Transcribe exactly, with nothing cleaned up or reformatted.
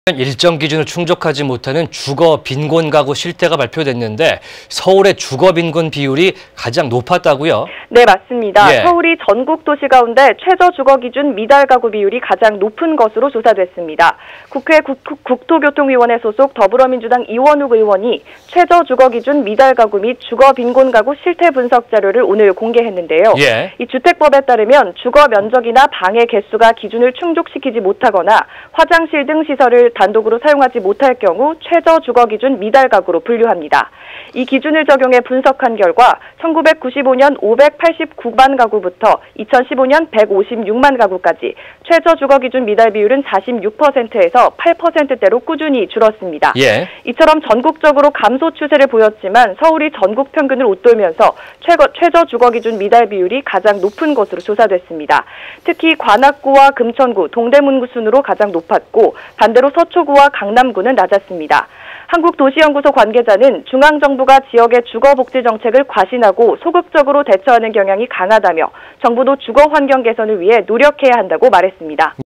일정 기준을 충족하지 못하는 주거 빈곤 가구 실태가 발표됐는데 서울의 주거 빈곤 비율이 가장 높았다고요? 네, 맞습니다. 예. 서울이 전국 도시 가운데 최저 주거 기준 미달 가구 비율이 가장 높은 것으로 조사됐습니다. 국회 국, 국토교통위원회 소속 더불어민주당 이원욱 의원이 최저 주거 기준 미달 가구 및 주거 빈곤 가구 실태 분석 자료를 오늘 공개했는데요. 예. 이 주택법에 따르면 주거 면적이나 방의 개수가 기준을 충족시키지 못하거나 화장실 등 시설을 단독으로 사용하지 못할 경우 최저 주거 기준 미달 가구로 분류합니다. 이 기준을 적용해 분석한 결과 천구백구십오 년 오백팔십구만 가구부터 이천십오 년 백오십육만 가구까지 최저 주거 기준 미달 비율은 사십육 퍼센트에서 팔 퍼센트대로 꾸준히 줄었습니다. 예. 이처럼 전국적으로 감소 추세를 보였지만 서울이 전국 평균을 웃돌면서 최고, 최저 주거 기준 미달 비율이 가장 높은 것으로 조사됐습니다. 특히 관악구와 금천구, 동대문구 순으로 가장 높았고 반대로 서초구와 강남구는 낮았습니다. 한국도시연구소 관계자는 중앙정부가 지역의 주거복지 정책을 과신하고 소극적으로 대처하는 경향이 강하다며 정부도 주거 환경 개선을 위해 노력해야 한다고 말했습니다.